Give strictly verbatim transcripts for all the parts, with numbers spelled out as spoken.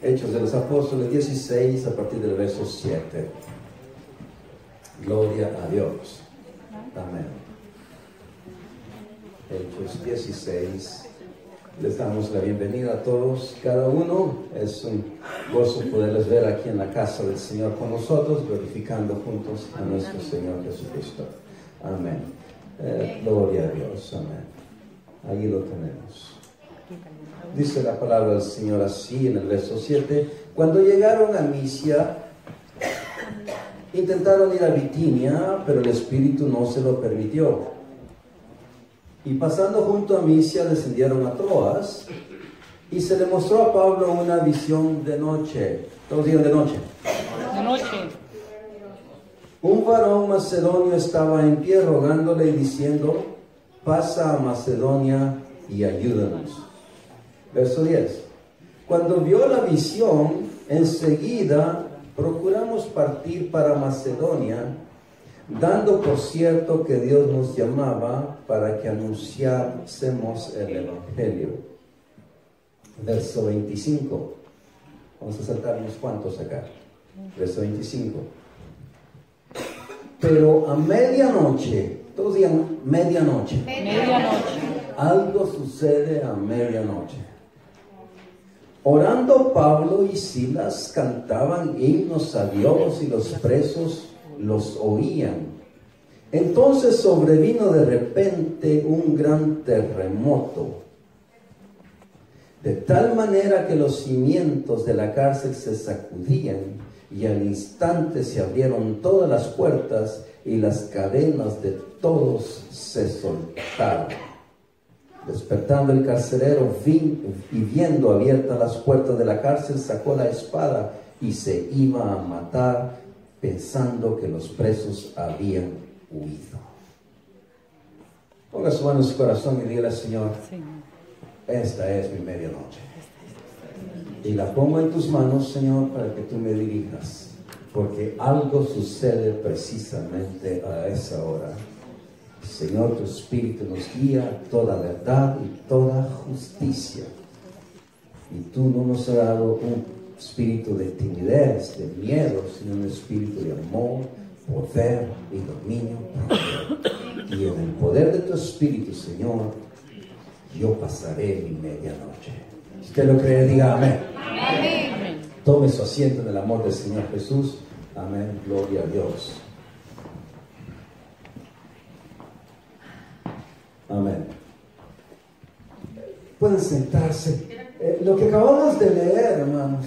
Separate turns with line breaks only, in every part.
Hechos de los Apóstoles dieciséis, a partir del verso siete. Gloria a Dios. Amén. Hechos dieciséis. Les damos la bienvenida a todos, cada uno. Es un gozo poderles ver aquí en la casa del Señor con nosotros, glorificando juntos a nuestro Señor Jesucristo. Amén. Eh, gloria a Dios. Amén. Ahí lo tenemos. Dice la palabra del Señor así en el verso siete. Cuando llegaron a Misia, intentaron ir a Bitinia, pero el Espíritu no se lo permitió. Y pasando junto a Misia, descendieron a Troas, y se le mostró a Pablo una visión de noche. Todos digan de noche.
De noche.
Un varón macedonio estaba en pie rogándole y diciendo: pasa a Macedonia y ayúdanos. Verso diez. Cuando vio la visión, enseguida procuramos partir para Macedonia, dando por cierto que Dios nos llamaba para que anunciásemos el Evangelio. Verso veinticinco. Vamos a saltar unos cuantos acá. Verso veinticinco. Pero a medianoche, todos digan medianoche.
Medianoche.
Algo sucede a medianoche. Orando, Pablo y Silas cantaban himnos a Dios y los presos los oían. Entonces sobrevino de repente un gran terremoto, de tal manera que los cimientos de la cárcel se sacudían, y al instante se abrieron todas las puertas y las cadenas de todos se soltaron. Despertando el carcelero vi, y viendo abiertas las puertas de la cárcel, sacó la espada y se iba a matar, pensando que los presos habían huido. Ponga su mano en su corazón y dígale al Señor: esta es mi medianoche. Y la pongo en tus manos, Señor, para que tú me dirijas, porque algo sucede precisamente a esa hora. Señor, tu Espíritu nos guía a toda verdad y toda justicia. Y tú no nos has dado un espíritu de timidez, de miedo, sino un espíritu de amor, poder y dominio propio. Y en el poder de tu Espíritu, Señor, yo pasaré mi medianoche. Si usted lo cree, diga amén.
Amén.
Tome su asiento en el amor del Señor Jesús. Amén. Gloria a Dios. Amén. Pueden sentarse. Eh, lo que acabamos de leer, hermanos,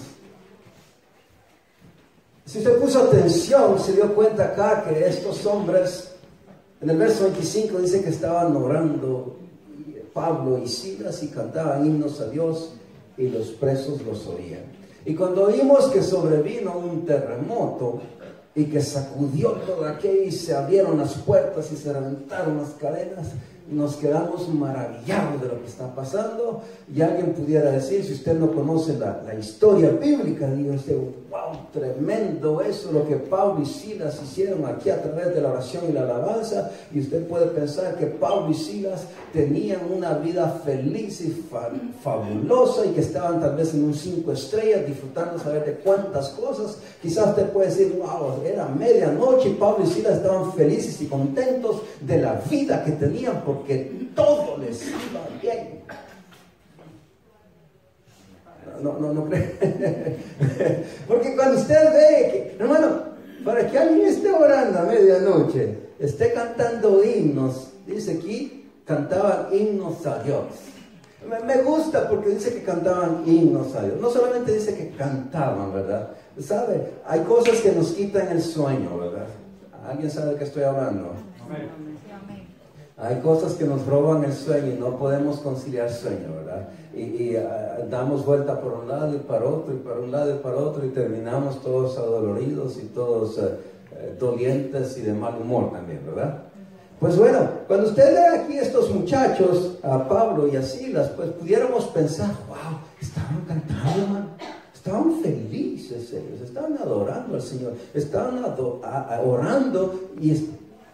si usted puso atención, se dio cuenta acá que estos hombres, en el verso veinticinco dice que estaban orando, Pablo y Silas, y cantaban himnos a Dios, y los presos los oían. Y cuando oímos que sobrevino un terremoto y que sacudió todo aquello y se abrieron las puertas y se reventaron las cadenas, nos quedamos maravillados de lo que está pasando. Y alguien pudiera decir, si usted no conoce la, la historia bíblica, digo usted: wow, tremendo eso lo que Pablo y Silas hicieron aquí a través de la oración y la alabanza. Y usted puede pensar que Pablo y Silas tenían una vida feliz y fa fabulosa, y que estaban tal vez en un cinco estrellas disfrutando saber de cuántas cosas. Quizás usted puede decir: wow, era medianoche y Pablo y Silas estaban felices y contentos de la vida que tenían, porque todo les iba bien. No, no, no cree. Porque cuando usted ve que, hermano, para que alguien esté orando a medianoche, esté cantando himnos, dice aquí, cantaban himnos a Dios. Me, me gusta porque dice que cantaban himnos a Dios. No solamente dice que cantaban, ¿verdad? ¿Sabe? Hay cosas que nos quitan el sueño, ¿verdad? ¿Alguien sabe de qué estoy hablando? Amén. Hay cosas que nos roban el sueño y no podemos conciliar sueño, ¿verdad? Y, y uh, damos vuelta por un lado y para otro, y para un lado y para otro, y terminamos todos adoloridos y todos uh, uh, dolientes y de mal humor también, ¿verdad? Pues bueno, cuando usted ve aquí estos muchachos, a Pablo y a Silas, pues pudiéramos pensar: wow, estaban cantando, hermano. Estaban felices ellos, estaban adorando al Señor, estaban a, a, orando y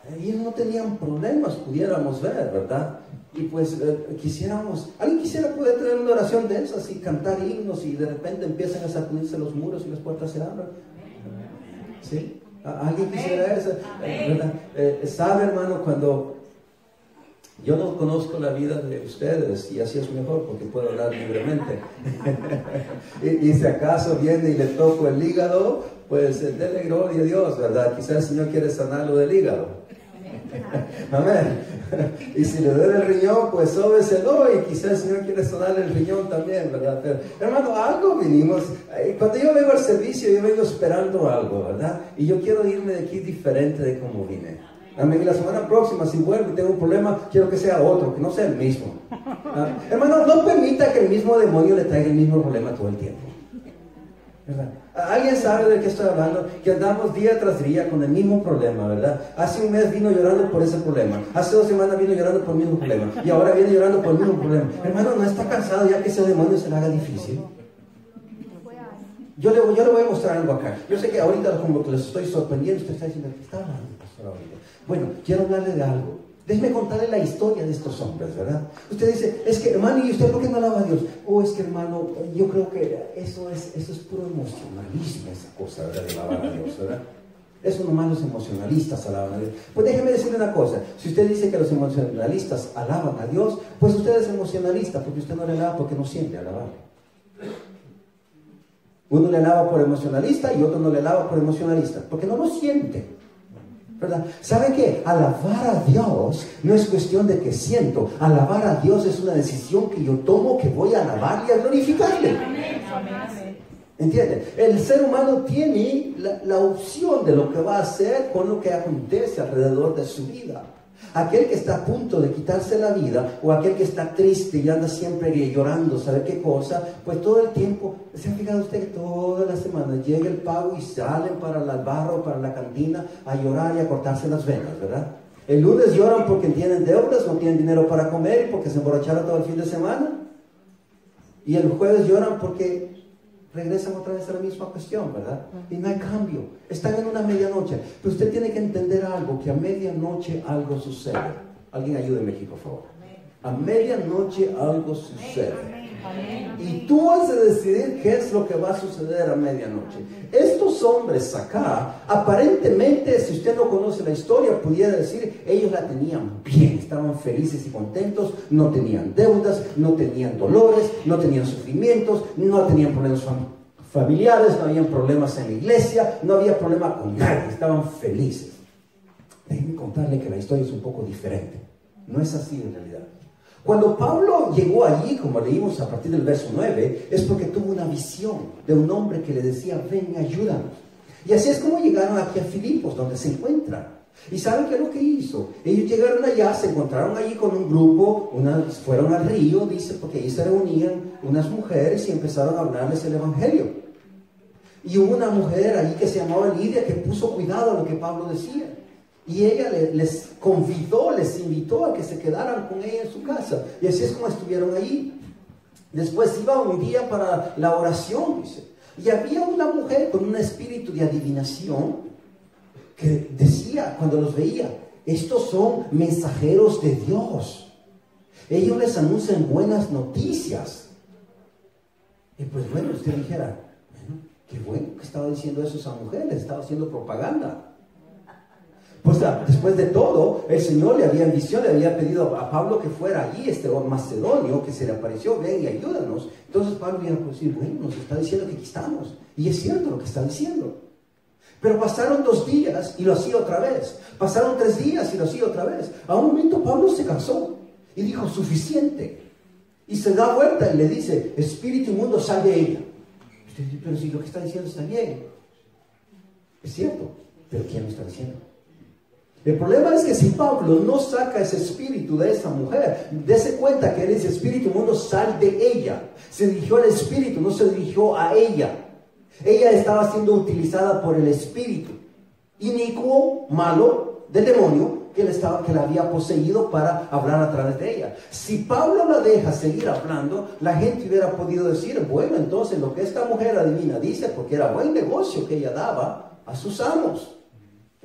ellos no tenían problemas, pudiéramos ver, ¿verdad? Y pues eh, quisiéramos, alguien quisiera poder tener una oración de esas y cantar himnos y de repente empiezan a sacudirse los muros y las puertas se abren. ¿Sí? ¿Alguien quisiera eso? ¿Verdad? Eh, ¿Sabe, hermano, cuando yo no conozco la vida de ustedes y así es mejor porque puedo hablar libremente? y, y si acaso viene y le toco el hígado, pues eh, dele gloria a Dios, ¿verdad? Quizás el Señor quiere sanarlo del hígado. Amén. Y si le duele el riñón, pues sóbeselo, y quizás el Señor quiere sanarle el riñón también, ¿verdad? Pero, hermano, algo vinimos. Cuando yo vengo al servicio, yo vengo esperando algo, ¿verdad? Y yo quiero irme de aquí diferente de como vine. Amén. Y la semana próxima, si vuelvo y tengo un problema, quiero que sea otro, que no sea el mismo. ¿Ah? Hermano, no permita que el mismo demonio le traiga el mismo problema todo el tiempo, ¿verdad? ¿Alguien sabe de qué estoy hablando? Que andamos día tras día con el mismo problema, ¿verdad? Hace un mes vino llorando por ese problema. Hace dos semanas vino llorando por el mismo problema. Y ahora viene llorando por el mismo problema. Hermano, ¿no está cansado ya que ese demonio se le haga difícil? Yo le, yo le voy a mostrar algo acá. Yo sé que ahorita como que les estoy sorprendiendo, usted está diciendo, ¿qué está hablando, pastor, ahorita? Bueno, quiero hablarle de algo. Déjeme contarle la historia de estos hombres, ¿verdad? Usted dice, es que, hermano, ¿y usted por qué no alaba a Dios? Oh, es que, hermano, yo creo que eso es, eso es puro emocionalismo, esa cosa, ¿verdad? De alabar a Dios, ¿verdad? Eso nomás los emocionalistas alaban a Dios. Pues déjeme decirle una cosa. Si usted dice que los emocionalistas alaban a Dios, pues usted es emocionalista, porque usted no le alaba porque no siente alabarle. Uno le alaba por emocionalista y otro no le alaba por emocionalista, porque no lo siente, ¿verdad? ¿Sabe qué? Alabar a Dios no es cuestión de que siento. Alabar a Dios es una decisión que yo tomo, que voy a alabarle y a glorificarle. ¿Entiende? El ser humano tiene la, la opción de lo que va a hacer con lo que acontece alrededor de su vida. Aquel que está a punto de quitarse la vida, o aquel que está triste y anda siempre llorando, ¿sabe qué cosa? Pues todo el tiempo, ¿se ha fijado usted que todas las semanas llega el pago y salen para el barro, para la cantina, a llorar y a cortarse las venas, ¿verdad? El lunes lloran porque tienen deudas, no tienen dinero para comer y porque se emborracharon todo el fin de semana. Y el jueves lloran porque regresan otra vez a la misma cuestión, ¿verdad? Y no hay cambio. Están en una medianoche. Pero usted tiene que entender algo, que a medianoche algo sucede. Alguien ayúdeme aquí, por favor. A medianoche algo sucede. Y tú has de decidir qué es lo que va a suceder a medianoche. Estos hombres acá, aparentemente, si usted no conoce la historia, pudiera decir, ellos la tenían bien, estaban felices y contentos, no tenían deudas, no tenían dolores, no tenían sufrimientos, no tenían problemas fam familiares, no habían problemas en la iglesia, no había problema con nadie, estaban felices. Déjenme contarle que la historia es un poco diferente. No es así en realidad. Cuando Pablo llegó allí, como leímos a partir del verso nueve, es porque tuvo una visión de un hombre que le decía, ven, ayúdanos. Y así es como llegaron aquí a Filipos, donde se encuentran. ¿Y saben qué es lo que hizo? Ellos llegaron allá, se encontraron allí con un grupo, unas, fueron al río, dice, porque allí se reunían unas mujeres y empezaron a hablarles el evangelio. Y hubo una mujer allí que se llamaba Lidia, que puso cuidado a lo que Pablo decía. Y ella les convidó, les invitó a que se quedaran con ella en su casa. Y así es como estuvieron allí. Después iba un día para la oración, dice. Y había una mujer con un espíritu de adivinación que decía, cuando los veía, estos son mensajeros de Dios. Ellos les anuncian buenas noticias. Y pues bueno, usted dijera, bueno, qué bueno que estaba diciendo eso esa mujer, les estaba haciendo propaganda. Pues después de todo, el Señor le había en visión, le había pedido a Pablo que fuera allí, este macedonio, que se le apareció, ven y ayúdanos. Entonces Pablo iba a decir, bueno, nos está diciendo que aquí estamos. Y es cierto lo que está diciendo. Pero pasaron dos días y lo hacía otra vez. Pasaron tres días y lo hacía otra vez. A un momento Pablo se cansó y dijo, suficiente. Y se da vuelta y le dice, espíritu inmundo, sal de ella. Usted dice, pero si lo que está diciendo está bien. Es cierto, pero ¿quién lo está diciendo? El problema es que si Pablo no saca ese espíritu de esa mujer, dése cuenta que ese espíritu inmundo sal de ella. Se dirigió al espíritu, no se dirigió a ella. Ella estaba siendo utilizada por el espíritu inicuo, malo, del demonio que le, estaba, que la había poseído para hablar a través de ella. Si Pablo la deja seguir hablando, la gente hubiera podido decir, bueno, entonces lo que esta mujer adivina dice, porque era buen negocio que ella daba a sus amos.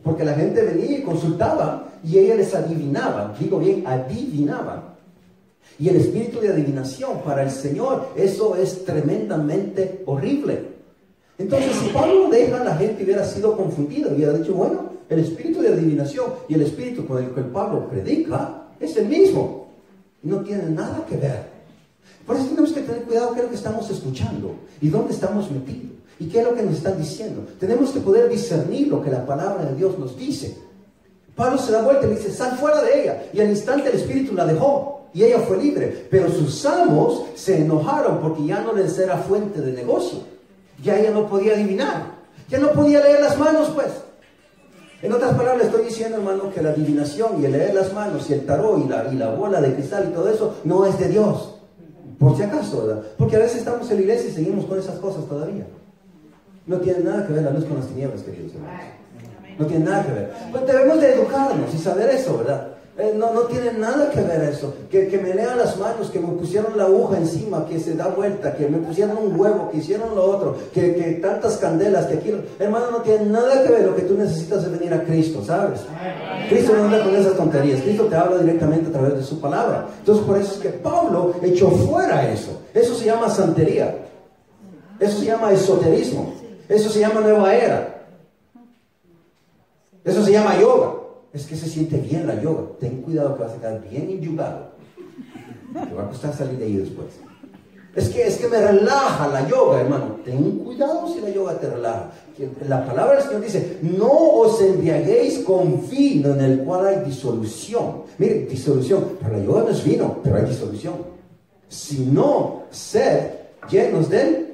porque la gente venía y consultaba y ella les adivinaba, digo bien, adivinaba. Y el espíritu de adivinación para el Señor, eso es tremendamente horrible. Entonces, si Pablo deja a la gente hubiera sido confundida, hubiera dicho, bueno, el espíritu de adivinación y el espíritu con el que Pablo predica es el mismo. No tiene nada que ver. Por eso tenemos que tener cuidado qué es lo que estamos escuchando y dónde estamos metidos y qué es lo que nos están diciendo. Tenemos que poder discernir lo que la palabra de Dios nos dice. Pablo se da vuelta y le dice, sal fuera de ella. Y al instante el espíritu la dejó. Y ella fue libre, pero sus amos se enojaron porque ya no les era fuente de negocio. Ya ella no podía adivinar, ya no podía leer las manos, pues. En otras palabras, le estoy diciendo, hermano, que la adivinación y el leer las manos y el tarot y la, y la bola de cristal y todo eso no es de Dios. Por si acaso, ¿verdad? Porque a veces estamos en la iglesia y seguimos con esas cosas todavía. No tiene nada que ver la luz con las tinieblas, queridos hermanos. No tiene nada que ver. Pues debemos de educarnos y saber eso, ¿verdad? Eh, no, no tiene nada que ver eso. Que, que me lean las manos, que me pusieron la aguja encima, que se da vuelta, que me pusieron un huevo, que hicieron lo otro, que, que tantas candelas, que aquí... Hermano, no tiene nada que ver. Lo que tú necesitas es venir a Cristo, ¿sabes? Cristo no anda con esas tonterías. Cristo te habla directamente a través de su palabra. Entonces, por eso es que Pablo echó fuera eso. Eso se llama santería. Eso se llama esoterismo. Eso se llama nueva era. Eso se llama yoga. Es que se siente bien la yoga. Ten cuidado que vas a quedar bien enyugado. Te va a costar salir de ahí después. Es que, es que me relaja la yoga, hermano. Ten cuidado si la yoga te relaja. La palabra del Señor dice, no os embriaguéis con vino en el cual hay disolución. Mire, disolución. Pero la yoga no es vino, pero hay disolución. Sino ser llenos del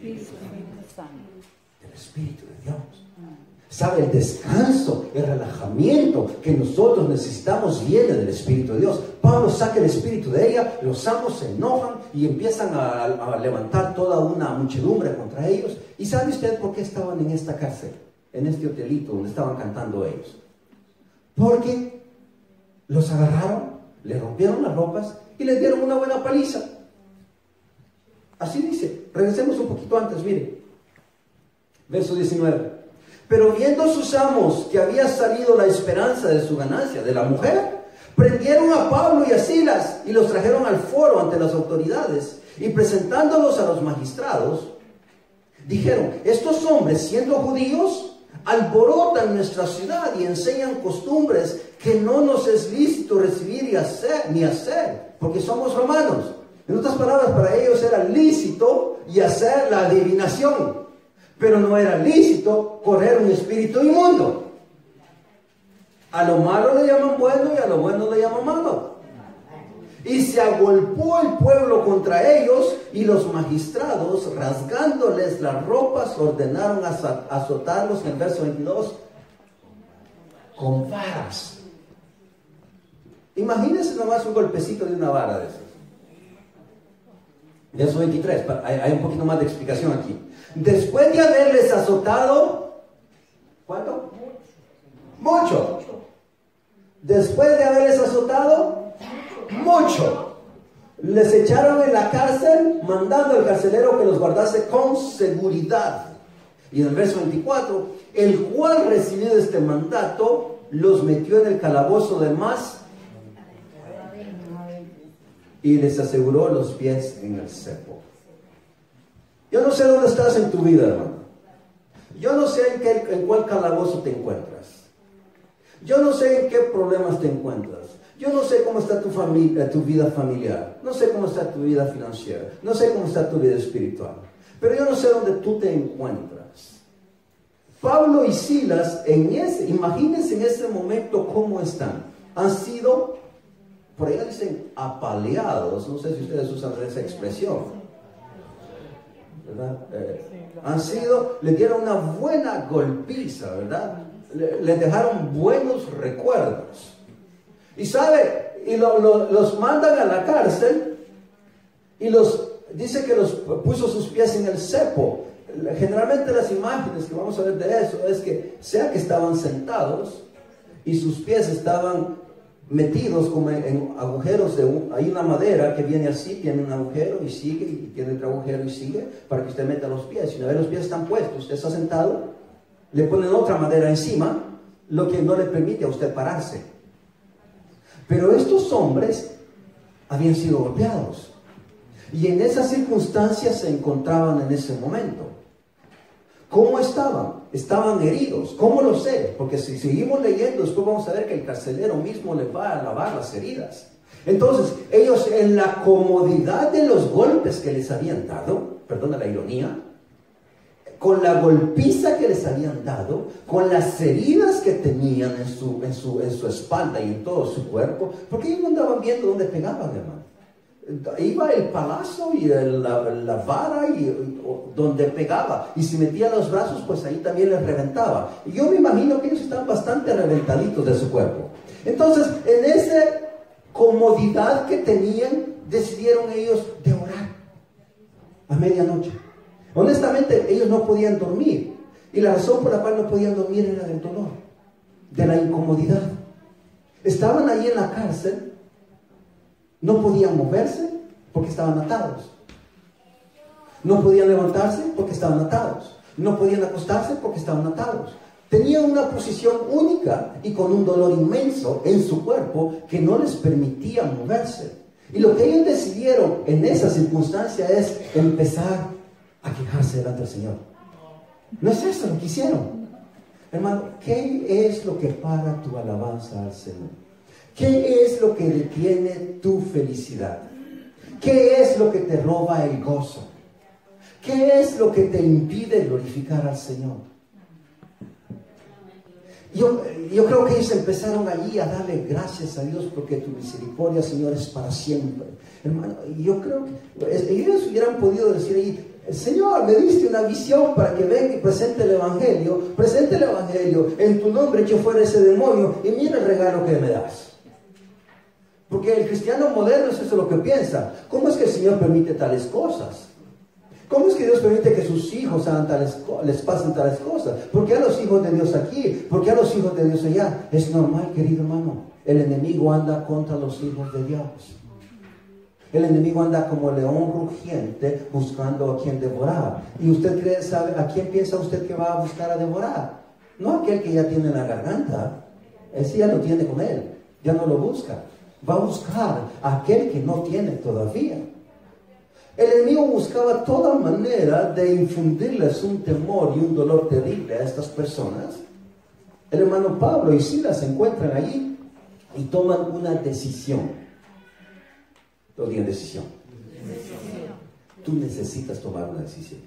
del Espíritu de Dios. ¿Sabe? El descanso, el relajamiento que nosotros necesitamos viene del Espíritu de Dios. Pablo saca el espíritu de ella, los amos se enojan y empiezan a, a levantar toda una muchedumbre contra ellos. ¿Y sabe usted por qué estaban en esta cárcel? En este hotelito donde estaban cantando ellos. Porque los agarraron, le rompieron las ropas y les dieron una buena paliza. Así dice. Regresemos un poquito antes, mire. Verso diecinueve. Pero viendo sus amos que había salido la esperanza de su ganancia, de la mujer, prendieron a Pablo y a Silas y los trajeron al foro ante las autoridades y presentándolos a los magistrados, dijeron, estos hombres siendo judíos alborotan nuestra ciudad y enseñan costumbres que no nos es lícito recibir y hacer, ni hacer, porque somos romanos. En otras palabras, para ellos era lícito y hacer la adivinación. Pero no era lícito correr un espíritu inmundo. A lo malo le llaman bueno y a lo bueno le llaman malo. Y se agolpó el pueblo contra ellos y los magistrados, rasgándoles las ropas, ordenaron azotarlos, en el verso veintidós, con varas. Imagínense nomás un golpecito de una vara de esos. Verso veintitrés, hay, hay un poquito más de explicación aquí. Después de haberles azotado, ¿cuánto? Mucho. Después de haberles azotado, mucho. Les echaron en la cárcel, mandando al carcelero que los guardase con seguridad. Y en el verso veinticuatro, el cual recibido este mandato, los metió en el calabozo de más y les aseguró los pies en el cepo. Yo no sé dónde estás en tu vida, hermano. Yo no sé en, qué, en cuál calabozo te encuentras. Yo no sé en qué problemas te encuentras. Yo no sé cómo está tu familia, tu vida familiar. No sé cómo está tu vida financiera. No sé cómo está tu vida espiritual. Pero yo no sé dónde tú te encuentras. Pablo y Silas, en ese, imagínense en ese momento cómo están. Han sido, por allá dicen, apaleados. No sé si ustedes usan esa expresión. ¿Verdad? Eh, han sido, le dieron una buena golpiza, ¿verdad? Le, le dejaron buenos recuerdos. Y sabe, y lo, lo, los mandan a la cárcel y los dice que los puso sus pies en el cepo. Generalmente las imágenes que vamos a ver de eso es que sea que estaban sentados y sus pies estaban metidos como en, en agujeros de un, hay una madera que viene así, tiene un agujero y sigue, y tiene otro agujero y sigue, para que usted meta los pies. Y una vez los pies están puestos, usted está sentado, le ponen otra madera encima lo que no le permite a usted pararse. Pero estos hombres habían sido golpeados. Y en esas circunstancias se encontraban en ese momento. ¿Cómo estaban? Estaban heridos. ¿Cómo lo sé? Porque si seguimos leyendo, después vamos a ver que el carcelero mismo les va a lavar las heridas. Entonces, ellos en la comodidad de los golpes que les habían dado, perdona la ironía, con la golpiza que les habían dado, con las heridas que tenían en su, en su, en su espalda y en todo su cuerpo, porque ellos no andaban viendo dónde pegaban, hermano. Iba el palazo y el, la, la vara y, y o, donde pegaba, y si metía los brazos, pues ahí también les reventaba. Y yo me imagino que ellos estaban bastante reventaditos de su cuerpo. Entonces, en esa comodidad que tenían, decidieron ellos de orar a medianoche. Honestamente, ellos no podían dormir, y la razón por la cual no podían dormir era del dolor, de la incomodidad. Estaban ahí en la cárcel. No podían moverse porque estaban atados. No podían levantarse porque estaban atados. No podían acostarse porque estaban atados. Tenían una posición única y con un dolor inmenso en su cuerpo que no les permitía moverse. Y lo que ellos decidieron en esa circunstancia es empezar a quejarse delante del Señor. No es eso lo que hicieron. Hermano, ¿qué es lo que para tu alabanza al Señor? ¿Qué es lo que detiene tu felicidad? ¿Qué es lo que te roba el gozo? ¿Qué es lo que te impide glorificar al Señor? Yo, yo creo que ellos empezaron allí a darle gracias a Dios porque tu misericordia, Señor, es para siempre. Hermano, yo creo que ellos hubieran podido decir allí: Señor, me diste una visión para que venga y presente el Evangelio, presente el Evangelio, en tu nombre echo fuera ese demonio y mira el regalo que me das. Porque el cristiano moderno es eso lo que piensa. ¿Cómo es que el Señor permite tales cosas? ¿Cómo es que Dios permite que sus hijos hagan tales, les pasen tales cosas? ¿Por qué a los hijos de Dios aquí? ¿Por qué a los hijos de Dios allá? Es normal, querido hermano. El enemigo anda contra los hijos de Dios. El enemigo anda como león rugiente buscando a quien devorar. ¿Y usted cree, sabe, a quién piensa usted que va a buscar a devorar? No aquel que ya tiene en la garganta. Ese ya lo tiene con él. Ya no lo busca. Va a buscar a aquel que no tiene todavía. El enemigo buscaba toda manera de infundirles un temor y un dolor terrible a estas personas. El hermano Pablo y Silas se encuentran allí y toman una decisión. Todos digan decisión. Decisión. Tú necesitas tomar una decisión.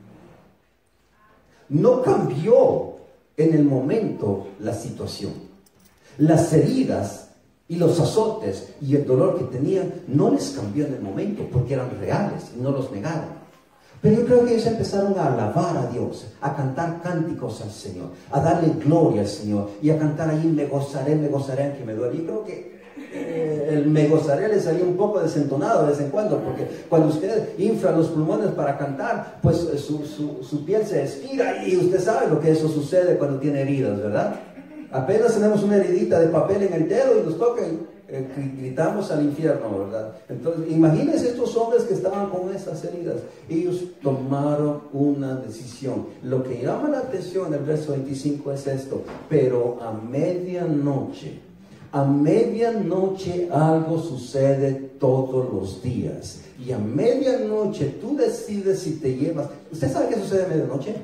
No cambió en el momento la situación. Las heridas y los azotes y el dolor que tenían no les cambió en el momento porque eran reales y no los negaron. Pero yo creo que ellos empezaron a alabar a Dios, a cantar cánticos al Señor, a darle gloria al Señor y a cantar ahí: me gozaré, me gozaré aunque me duele. Yo creo que eh, el me gozaré le salía un poco desentonado de vez en cuando, porque cuando usted infla los pulmones para cantar, pues su, su, su piel se estira y usted sabe lo que eso sucede cuando tiene heridas, ¿verdad? Apenas tenemos una heridita de papel en el dedo y nos toca y eh, gritamos al infierno, ¿verdad? Entonces, imagínense estos hombres que estaban con esas heridas. Ellos tomaron una decisión. Lo que llama la atención en el verso veinticinco es esto: pero a medianoche, a medianoche algo sucede todos los días. Y a medianoche tú decides si te llevas. ¿Usted sabe qué sucede a medianoche?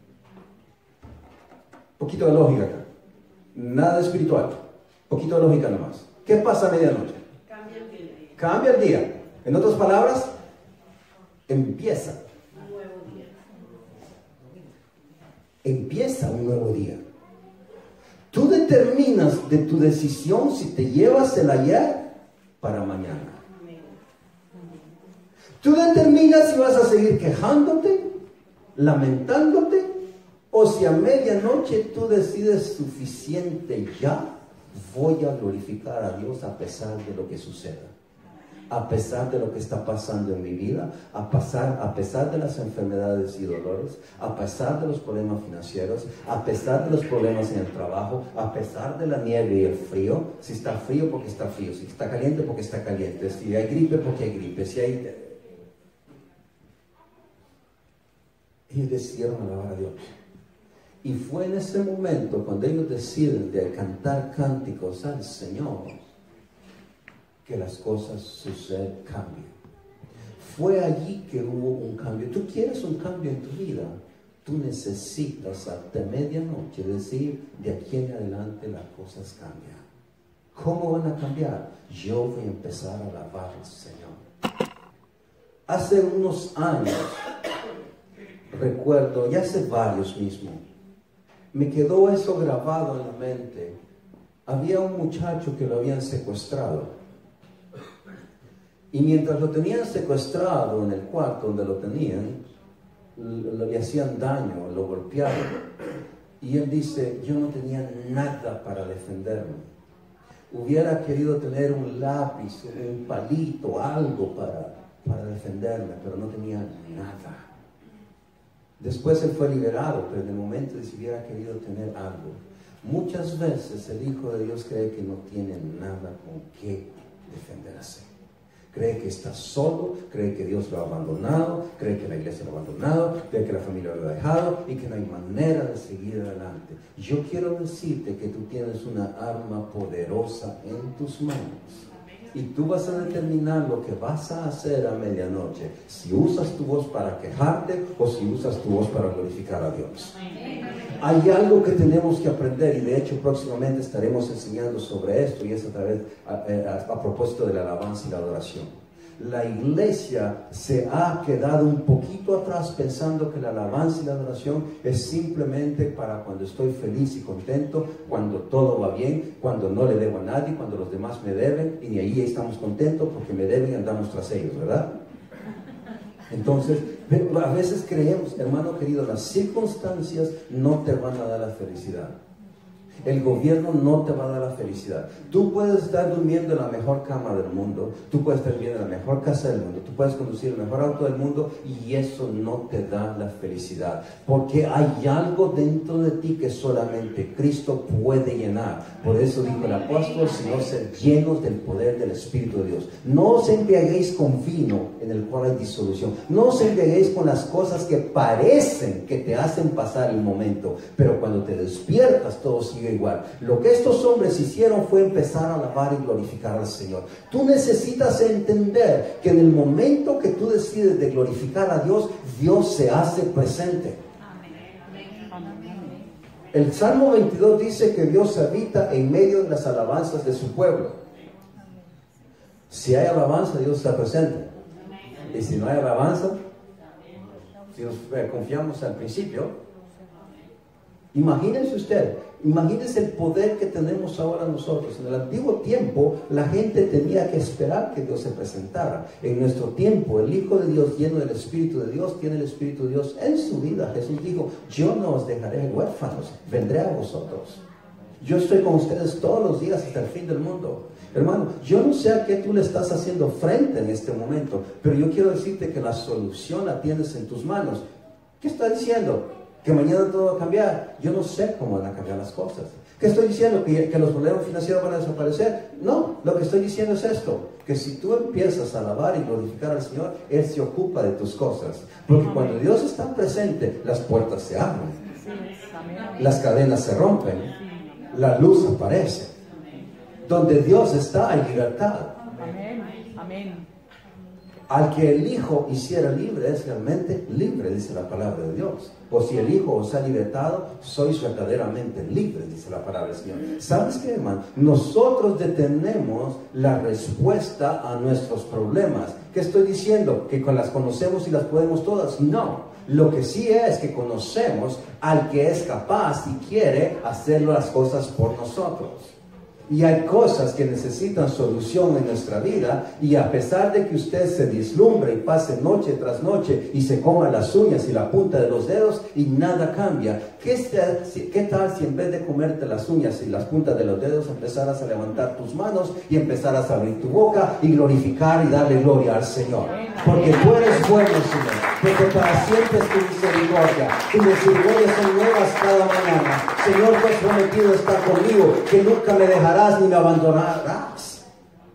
Poquito de lógica acá. Nada espiritual, poquito de lógica nomás. ¿Qué pasa a medianoche? Cambia el día. Cambia el día. En otras palabras, empieza. Un nuevo día. Empieza un nuevo día. Tú determinas de tu decisión si te llevas el ayer para mañana. Tú determinas si vas a seguir quejándote, lamentándote, o si a medianoche tú decides: suficiente ya, voy a glorificar a Dios a pesar de lo que suceda, a pesar de lo que está pasando en mi vida, a pesar, a pesar de las enfermedades y dolores, a pesar de los problemas financieros, a pesar de los problemas en el trabajo, a pesar de la nieve y el frío. Si está frío, porque está frío; si está caliente, porque está caliente; si hay gripe, porque hay gripe; si hay... Ellos decidieron alabar a Dios. Y fue en ese momento cuando ellos deciden de cantar cánticos al Señor que las cosas suceden, cambian. Fue allí que hubo un cambio. Tú quieres un cambio en tu vida, tú necesitas hasta medianoche decir, de aquí en adelante las cosas cambian. ¿Cómo van a cambiar? Yo voy a empezar a alabar al Señor. Hace unos años, recuerdo, ya hace varios mismo, me quedó eso grabado en la mente. Había un muchacho que lo habían secuestrado. Y mientras lo tenían secuestrado en el cuarto donde lo tenían, le, le hacían daño, lo golpeaban. Y él dice, yo no tenía nada para defenderme. Hubiera querido tener un lápiz, un palito, algo para, para defenderme, pero no tenía nada. Después él fue liberado, pero en el momento de si hubiera querido tener algo. Muchas veces el Hijo de Dios cree que no tiene nada con qué defenderse. Cree que está solo, cree que Dios lo ha abandonado, cree que la iglesia lo ha abandonado, cree que la familia lo ha dejado y que no hay manera de seguir adelante. Yo quiero decirte que tú tienes una arma poderosa en tus manos. Y tú vas a determinar lo que vas a hacer a medianoche. Si usas tu voz para quejarte o si usas tu voz para glorificar a Dios. Hay algo que tenemos que aprender y de hecho próximamente estaremos enseñando sobre esto y es a través, a, a, a propósito de la alabanza y la adoración. La iglesia se ha quedado un poquito atrás pensando que la alabanza y la adoración es simplemente para cuando estoy feliz y contento, cuando todo va bien, cuando no le debo a nadie, cuando los demás me deben y ahí estamos contentos porque me deben y andamos tras ellos, ¿verdad? Entonces, a veces creemos, hermano querido, las circunstancias no te van a dar la felicidad. El gobierno no te va a dar la felicidad. Tú puedes estar durmiendo en la mejor cama del mundo, tú puedes estar viviendo en la mejor casa del mundo, tú puedes conducir el mejor auto del mundo y eso no te da la felicidad. Porque hay algo dentro de ti que solamente Cristo puede llenar. Por eso dijo el apóstol, sino ser llenos del poder del Espíritu de Dios. No os embriaguéis con vino en el cual hay disolución. No os embriaguéis con las cosas que parecen que te hacen pasar el momento, pero cuando te despiertas todo sigue igual. Lo que estos hombres hicieron fue empezar a alabar y glorificar al Señor. Tú necesitas entender que en el momento que tú decides de glorificar a Dios, Dios se hace presente. El Salmo veintidós dice que Dios habita en medio de las alabanzas de su pueblo. Si hay alabanza, Dios está presente. Y si no hay alabanza, si nos confiamos al principio, imagínense usted, imagínense el poder que tenemos ahora nosotros. En el antiguo tiempo, la gente tenía que esperar que Dios se presentara. En nuestro tiempo, el Hijo de Dios, lleno del Espíritu de Dios, tiene el Espíritu de Dios en su vida. Jesús dijo, yo no os dejaré huérfanos, vendré a vosotros. Yo estoy con ustedes todos los días hasta el fin del mundo. Hermano, yo no sé a qué tú le estás haciendo frente en este momento, pero yo quiero decirte que la solución la tienes en tus manos. ¿Qué está diciendo? Que mañana todo va a cambiar. Yo no sé cómo van a cambiar las cosas. ¿Qué estoy diciendo? ¿Que, que los problemas financieros van a desaparecer? No, lo que estoy diciendo es esto, que si tú empiezas a alabar y glorificar al Señor, Él se ocupa de tus cosas. Porque cuando Dios está presente, las puertas se abren, las cadenas se rompen, la luz aparece. Donde Dios está hay libertad.
Amén. Amén.
Al que el Hijo hiciera libre es realmente libre, dice la palabra de Dios. O si el Hijo os ha libertado, sois verdaderamente libres, dice la palabra del Señor. ¿Sabes qué, hermano? Nosotros detenemos la respuesta a nuestros problemas. ¿Qué estoy diciendo? ¿Que las conocemos y las podemos todas? No. Lo que sí es que conocemos al que es capaz y quiere hacer las cosas por nosotros. Y hay cosas que necesitan solución en nuestra vida y a pesar de que usted se vislumbre y pase noche tras noche y se coma las uñas y la punta de los dedos y nada cambia, ¿qué, está, qué tal si en vez de comerte las uñas y las puntas de los dedos empezaras a levantar tus manos y empezaras a abrir tu boca y glorificar y darle gloria al Señor? Porque tú eres bueno, Señor, porque para siempre es tu misericordia, tus misericordias son nuevas cada mañana. Señor, tú has prometido estar conmigo, que nunca me dejarás ni me abandonarás.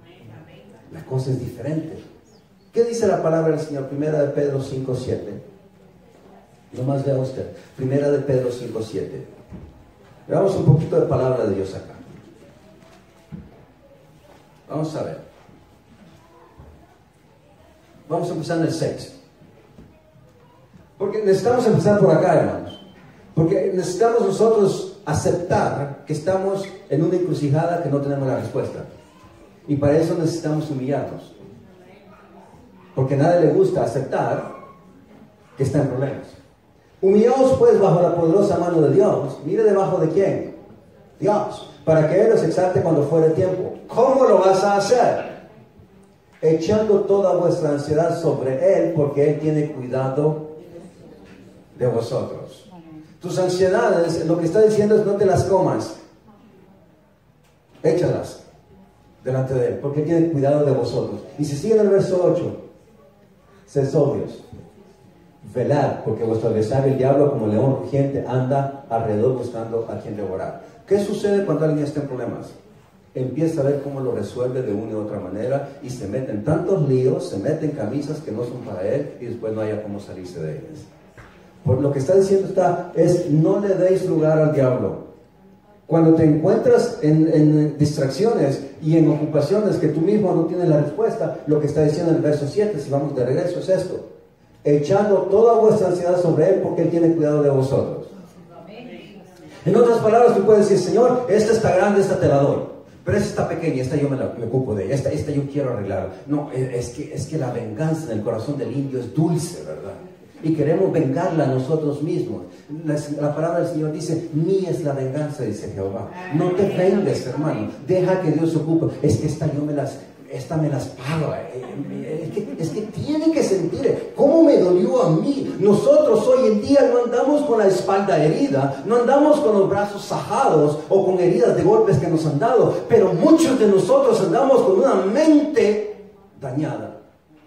La cosa es diferente. ¿Qué dice la palabra del Señor? Primera de Pedro cinco siete. Nomás vea usted. Primera de Pedro cinco siete. Veamos un poquito de palabra de Dios acá. Vamos a ver. Vamos a empezar en el seis. Porque necesitamos empezar por acá, hermanos. Porque necesitamos nosotros aceptar que estamos en una encrucijada que no tenemos la respuesta. Y para eso necesitamos humillarnos. Porque a nadie le gusta aceptar que está en problemas. Humillaos pues bajo la poderosa mano de Dios. Mire debajo de quién. Dios. Para que Él los exalte cuando fuere tiempo. ¿Cómo lo vas a hacer? Echando toda vuestra ansiedad sobre Él, porque Él tiene cuidado de vosotros. Tus ansiedades, lo que está diciendo es no te las comas. Échalas delante de Él, porque Él tiene cuidado de vosotros. Y si sigue en el verso ocho. Sed sobrios. Velad, porque vuestro adversario, el diablo, como león rugiente, anda alrededor buscando a quien devorar. ¿Qué sucede cuando alguien está en problemas? Empieza a ver cómo lo resuelve de una u otra manera y se mete en tantos líos, se mete en camisas que no son para él y después no haya cómo salirse de ellas. Por lo que está diciendo está, es no le deis lugar al diablo. Cuando te encuentras en, en distracciones y en ocupaciones que tú mismo no tienes la respuesta, lo que está diciendo en el verso siete, si vamos de regreso, es esto: echando toda vuestra ansiedad sobre Él, porque Él tiene cuidado de vosotros. En otras palabras, tú puedes decir: Señor, esta está grande, esta te la doy, pero esta está pequeña, esta yo me, la, me ocupo de ella, esta, esta yo quiero arreglar. No, es que, es que la venganza en el corazón del indio es dulce, ¿verdad? Y queremos vengarla a nosotros mismos. La, la palabra del Señor dice: mía es la venganza, dice Jehová. No te vendes, hermano, deja que Dios se ocupe. Es que esta yo me las, esta me las pago. Es que, es que tiene que sentir cómo me dolió a mí. Nosotros hoy en día no andamos con la espalda herida, no andamos con los brazos sajados o con heridas de golpes que nos han dado, pero muchos de nosotros andamos con una mente dañada,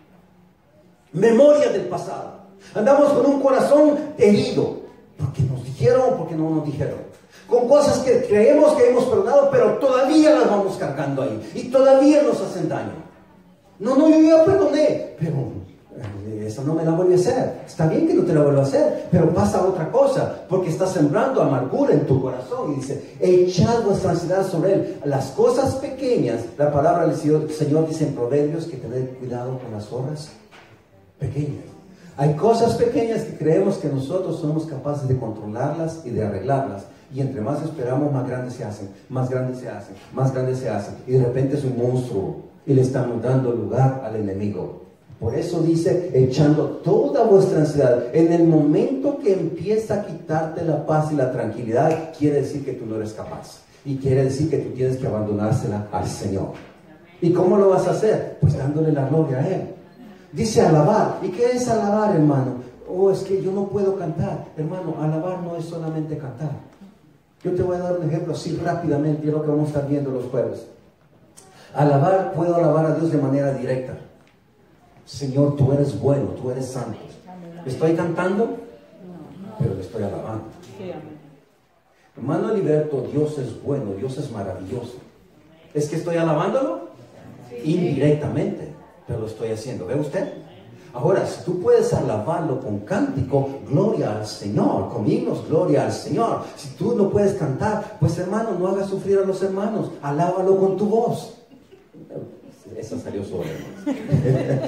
memoria del pasado. Andamos con un corazón herido, porque nos dijeron o porque no nos dijeron, con cosas que creemos que hemos perdonado, pero todavía las vamos cargando ahí y todavía nos hacen daño. No, no, yo ya perdoné, pero eh, eso no me la vuelve a hacer. Está bien que no te la vuelva a hacer, pero pasa otra cosa, porque está sembrando amargura en tu corazón. Y dice: echad vuestra ansiedad sobre Él. Las cosas pequeñas, la palabra del Señor, Señor dice en Proverbios que tener cuidado con las obras pequeñas. Hay cosas pequeñas que creemos que nosotros somos capaces de controlarlas y de arreglarlas. Y entre más esperamos, más grandes se hacen, más grandes se hacen, más grandes se hacen. Y de repente es un monstruo y le estamos dando lugar al enemigo. Por eso dice: echando toda vuestra ansiedad. En el momento que empieza a quitarte la paz y la tranquilidad, quiere decir que tú no eres capaz. Y quiere decir que tú tienes que abandonársela al Señor. ¿Y cómo lo vas a hacer? Pues dándole la gloria a Él. Dice alabar. ¿Y qué es alabar, hermano? Oh, es que yo no puedo cantar. Hermano, alabar no es solamente cantar. Yo te voy a dar un ejemplo así rápidamente, es lo que vamos a estar viendo los jueves. Alabar, puedo alabar a Dios de manera directa. Señor, tú eres bueno, tú eres santo. ¿Estoy cantando? Pero le estoy alabando. Hermano Heriberto, Dios es bueno, Dios es maravilloso. ¿Es que estoy alabándolo? Indirectamente, pero lo estoy haciendo. ¿Ve usted? Ahora, si tú puedes alabarlo con cántico, gloria al Señor, con himnos, gloria al Señor. Si tú no puedes cantar, pues hermano, no hagas sufrir a los hermanos, alábalo con tu voz. Esa salió sola, hermano.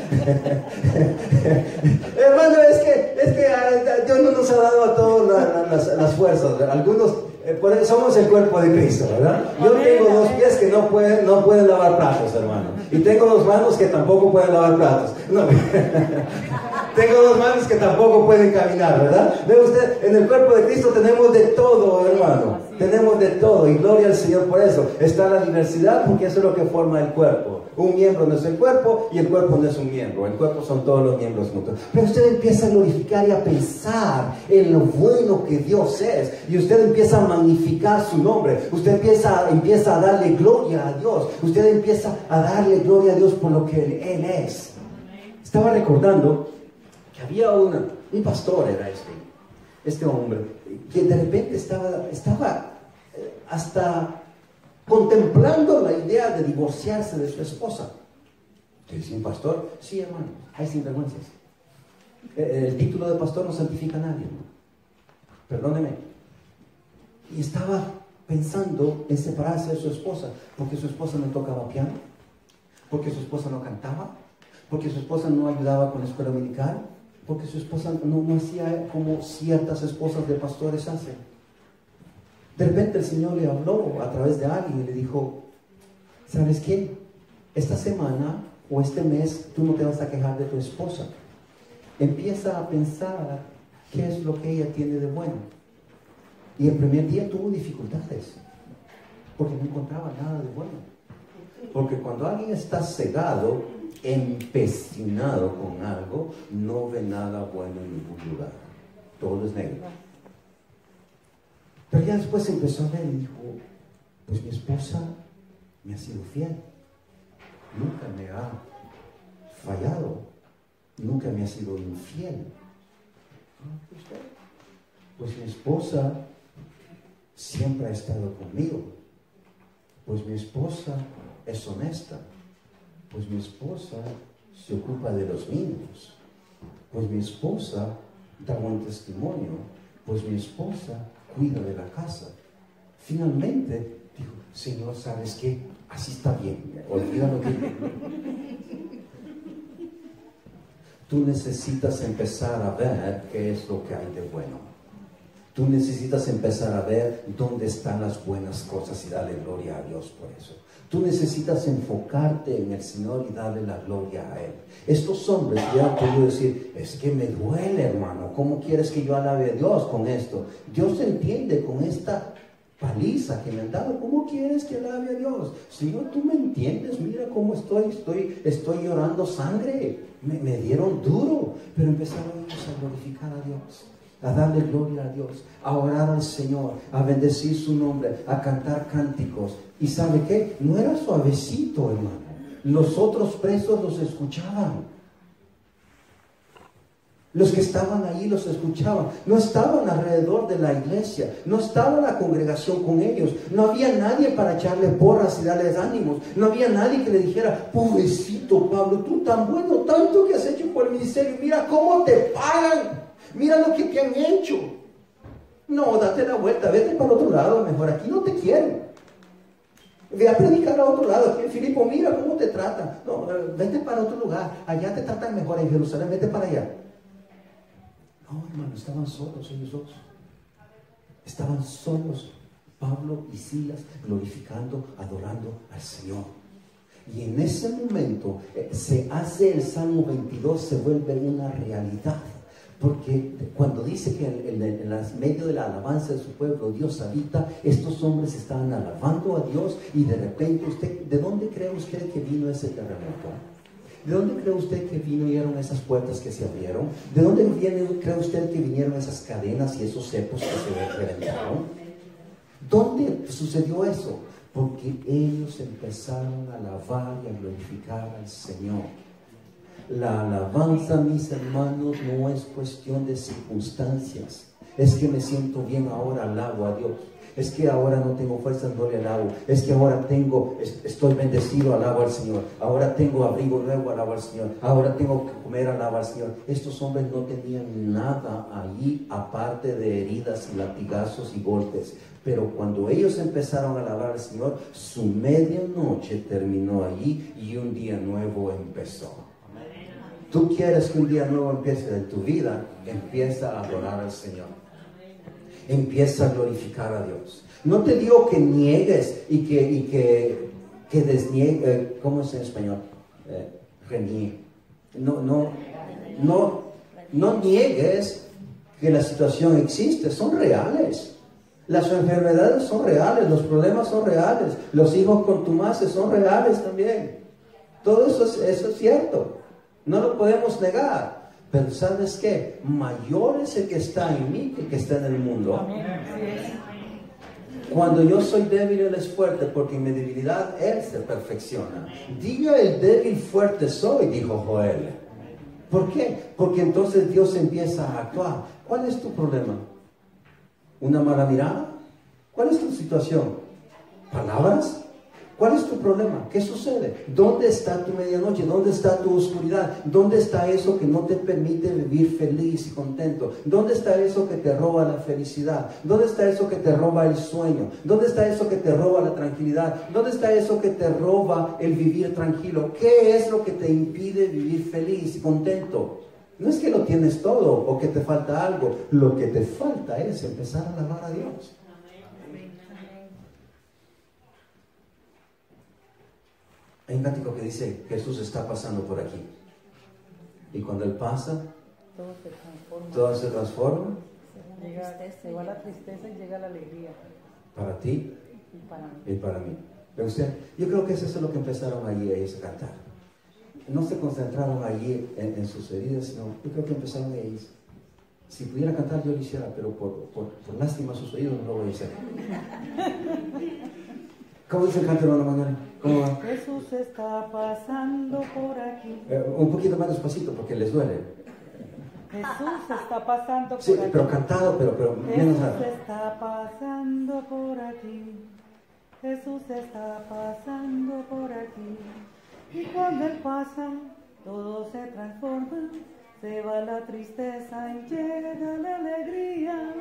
Hermano, es que, es que Dios no nos ha dado a todos la, la, las, las fuerzas. Algunos, eh, por eso somos el cuerpo de Cristo, ¿verdad? Yo tengo dos pies que no pueden, no pueden lavar platos, hermano. Y tengo dos manos que tampoco pueden lavar platos. No. Tengo dos manos que tampoco pueden caminar, ¿verdad? Ve usted, en el cuerpo de Cristo tenemos de todo, hermano. Tenemos de todo, y gloria al Señor por eso. Está la diversidad, porque eso es lo que forma el cuerpo. Un miembro no es el cuerpo, y el cuerpo no es un miembro. El cuerpo son todos los miembros juntos. Pero usted empieza a glorificar y a pensar en lo bueno que Dios es. Y usted empieza a magnificar su nombre. Usted empieza, empieza a darle gloria a Dios. Usted empieza a darle gloria a Dios por lo que Él, él es. Estaba recordando que había una, un pastor, era este, este hombre, que de repente estaba, estaba eh, hasta contemplando la idea de divorciarse de su esposa. ¿Usted es un pastor? Sí, hermano, hay sinvergüenzas. El título de pastor no santifica a nadie. Perdóneme. Y estaba pensando en separarse de su esposa, porque su esposa no tocaba piano, porque su esposa no cantaba, porque su esposa no ayudaba con la escuela dominical, porque su esposa no, no hacía como ciertas esposas de pastores hacen. De repente el Señor le habló a través de alguien y le dijo, ¿sabes qué? Esta semana o este mes tú no te vas a quejar de tu esposa. Empieza a pensar qué es lo que ella tiene de bueno. Y el primer día tuvo dificultades, porque no encontraba nada de bueno. Porque cuando alguien está cegado, empecinado con algo, no ve nada bueno en ningún lugar. Todo es negro. Pero ya después empezó a ver y dijo, pues mi esposa me ha sido fiel. Nunca me ha fallado. Nunca me ha sido infiel. Pues mi esposa siempre ha estado conmigo. Pues mi esposa es honesta. Pues mi esposa se ocupa de los niños. Pues mi esposa da buen testimonio. Pues mi esposa cuida de la casa. Finalmente dijo, Señor, ¿sabes qué? Así está bien. Olvídalo que... Tú necesitas empezar a ver qué es lo que hay de bueno. Tú necesitas empezar a ver dónde están las buenas cosas y darle gloria a Dios por eso. Tú necesitas enfocarte en el Señor y darle la gloria a Él. Estos hombres ya han podido decir, es que me duele, hermano. ¿Cómo quieres que yo alabe a Dios con esto? Dios entiende con esta paliza que me han dado. ¿Cómo quieres que alabe a Dios? Señor, tú me entiendes. Mira cómo estoy. Estoy, estoy llorando sangre. Me, me dieron duro. Pero empezaron ellos a glorificar a Dios, a darle gloria a Dios, a orar al Señor, a bendecir su nombre, a cantar cánticos. ¿Y sabe qué? No era suavecito, hermano. Los otros presos los escuchaban. Los que estaban ahí los escuchaban. No estaban alrededor de la iglesia. No estaba la congregación con ellos. No había nadie para echarle porras y darles ánimos. No había nadie que le dijera, pobrecito Pablo, tú tan bueno, tanto que has hecho por el ministerio. Mira cómo te pagan. Mira lo que te han hecho. No, date la vuelta, vete para otro lado mejor. Aquí no te quieren. Ve a predicar a otro lado. Aquí en Filipo, mira cómo te tratan. No, vete para otro lugar. Allá te tratan mejor. En Jerusalén, vete para allá. No, hermano, estaban solos ellos dos. Estaban solos, Pablo y Silas, glorificando, adorando al Señor. Y en ese momento eh, se hace el Salmo veintidós, se vuelve una realidad. Porque cuando dice que en, en, en el medio de la alabanza de su pueblo Dios habita, estos hombres estaban alabando a Dios y de repente usted, ¿de dónde cree usted que vino ese terremoto? ¿De dónde cree usted que vinieron esas puertas que se abrieron? ¿De dónde viene, cree usted que vinieron esas cadenas y esos cepos que se reventaron? ¿Dónde sucedió eso? Porque ellos empezaron a alabar y a glorificar al Señor. La alabanza, mis hermanos, no es cuestión de circunstancias. Es que me siento bien ahora, alabo a Dios. Es que ahora no tengo fuerzas, no le alabo. Es que ahora tengo, estoy bendecido, alabo al Señor. Ahora tengo abrigo nuevo, alabo al Señor. Ahora tengo que comer, alabo al Señor. Estos hombres no tenían nada allí aparte de heridas y latigazos y golpes. Pero cuando ellos empezaron a alabar al Señor, su medianoche terminó allí y un día nuevo empezó. Tú quieres que un día nuevo empiece en tu vida, empieza a adorar al Señor. Empieza a glorificar a Dios. No te digo que niegues y que, y que, que desniegues, eh, ¿cómo es en español? Eh, reniegue. No, no, no, no niegues que la situación existe, son reales. Las enfermedades son reales, los problemas son reales, los hijos contumaces son reales también. Todo eso es, eso es cierto. No lo podemos negar. Pero ¿sabes qué? Mayor es el que está en mí que el que está en el mundo. Cuando yo soy débil, Él es fuerte, porque en mi debilidad Él se perfecciona. Diga el débil, fuerte soy, dijo Joel. ¿Por qué? Porque entonces Dios empieza a actuar. ¿Cuál es tu problema? ¿Una mala mirada? ¿Cuál es tu situación? ¿Palabras? ¿Cuál es tu problema? ¿Qué sucede? ¿Dónde está tu medianoche? ¿Dónde está tu oscuridad? ¿Dónde está eso que no te permite vivir feliz y contento? ¿Dónde está eso que te roba la felicidad? ¿Dónde está eso que te roba el sueño? ¿Dónde está eso que te roba la tranquilidad? ¿Dónde está eso que te roba el vivir tranquilo? ¿Qué es lo que te impide vivir feliz y contento? No es que lo tienes todo o que te falta algo. Lo que te falta es empezar a alabar a Dios. Hay un cántico que dice, Jesús está pasando por aquí. Y cuando Él pasa,
Todo se transforma.
todo se transforma
Llega, se va la tristeza y llega la alegría.
para ti
Y para mí.
y para mí. ¿Ve usted? Yo creo que eso es lo que empezaron allí ellos a cantar. No se concentraron allí en, en sus heridas, sino yo creo que empezaron ellos. Si pudiera cantar yo lo hiciera, pero por, por, por lástima a sus oídos no lo voy a hacer. ¿Cómo dice el canto, hermano Manuel? ¿Cómo va?
Jesús está pasando por aquí.
Eh, un poquito más despacito porque les duele.
Jesús está pasando por
Sí,
aquí.
pero cantado, pero, pero menos
Jesús
nada.
está pasando por aquí. Jesús está pasando por aquí. Y cuando Él pasa, todo se transforma. Se va la tristeza y llega la alegría.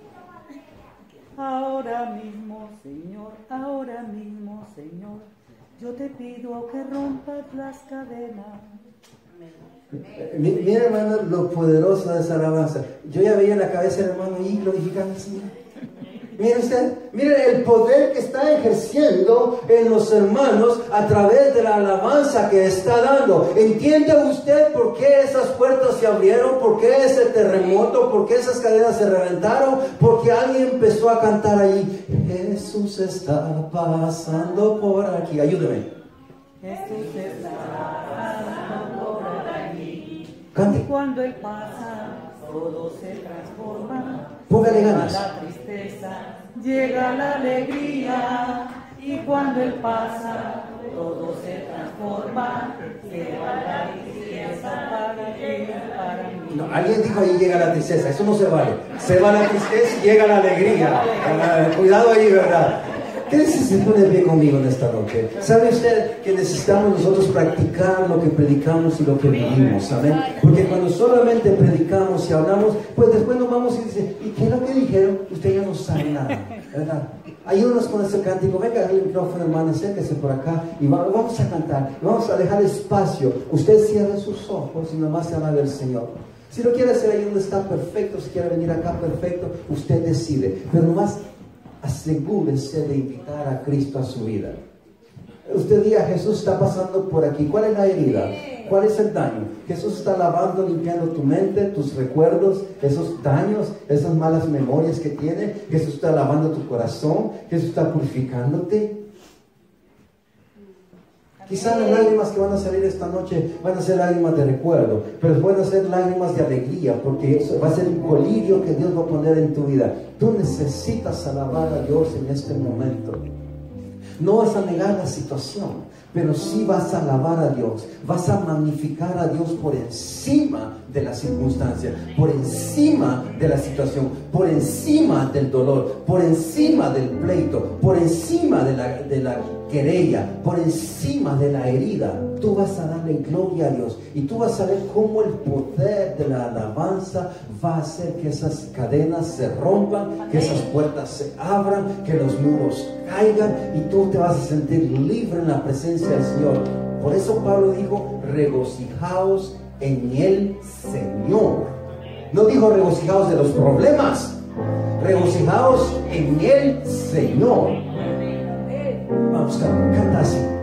Ahora mismo, Señor, ahora mismo, Señor, yo te pido que rompas las cadenas.
Mi- Mira, hermano, lo poderoso de esa alabanza. Yo ya veía en la cabeza del hermano y glorificando al Señor. Mire usted, mire el poder que está ejerciendo en los hermanos a través de la alabanza que está dando. ¿Entiende usted por qué esas puertas se abrieron? ¿Por qué ese terremoto? ¿Por qué esas cadenas se reventaron? Porque alguien empezó a cantar allí. Jesús está pasando por aquí. Ayúdeme.
Jesús está pasando por aquí. Y
Cante.
cuando Él pasa, todo se transforma.
Póngale
Se va
ganas.
la tristeza, llega la alegría. Y cuando Él pasa, todo se transforma. Se va la tristeza para ti, para mí.
No, alguien dijo ahí llega la tristeza, eso no se vale. Se va la tristeza y llega la alegría. Ah, cuidado ahí, ¿verdad? ¿Qué si se pone bien conmigo en esta noche? ¿Sabe usted que necesitamos nosotros practicar lo que predicamos y lo que vivimos? Amén. Porque cuando solamente predicamos y hablamos, pues después nos vamos y dice, ¿y qué es lo que dijeron? Usted ya no sabe nada, ¿verdad? Ayúdanos con este cántico. Venga, el micrófono, hermano, acérquese por acá y va- vamos a cantar. Vamos a dejar espacio. Usted cierre sus ojos y nomás se alabe al Señor. Si lo quiere hacer ahí donde está, perfecto. Si quiere venir acá, perfecto. Usted decide. Pero nomás asegúrese de invitar a Cristo a su vida. Usted diga, Jesús está pasando por aquí. ¿Cuál es la herida? ¿Cuál es el daño? Jesús está lavando, limpiando tu mente, tus recuerdos, esos daños, esas malas memorias que tiene. Jesús está lavando tu corazón. Jesús está purificándote. Quizás las lágrimas que van a salir esta noche van a ser lágrimas de recuerdo, pero van a ser lágrimas de alegría, porque eso va a ser un colirio que Dios va a poner en tu vida. Tú necesitas alabar a Dios en este momento. No vas a negar la situación, pero sí vas a alabar a Dios. Vas a magnificar a Dios por encima de la circunstancia, por encima de la situación, por encima del dolor, por encima del pleito, por encima de la, de la querella, por encima de la herida. Tú vas a darle gloria a Dios y tú vas a ver cómo el poder de la alabanza va a hacer que esas cadenas se rompan, que esas puertas se abran, que los muros caigan y tú te vas a sentir libre en la presencia del Señor. Por eso Pablo dijo, regocijaos en el Señor. No dijo regocijaos de los problemas, regocijaos en el Señor. Vamos, canta así.